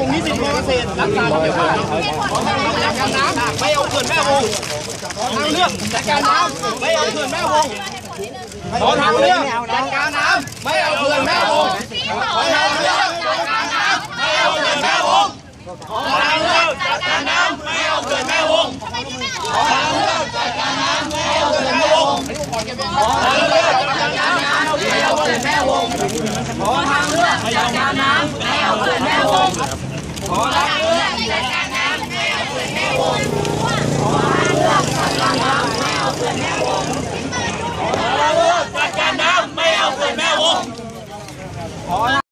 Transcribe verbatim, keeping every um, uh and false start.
รงนี้สิบโลเกษตรรักษาธรรมชาติขอทางเลือกจัดการน้ำไม่เอาเขื่อนแม่วงขอทางเลือกจัดการน้ำไม่เอาเขื่อนแม่วงขอทางเลือกจัดการน้ำ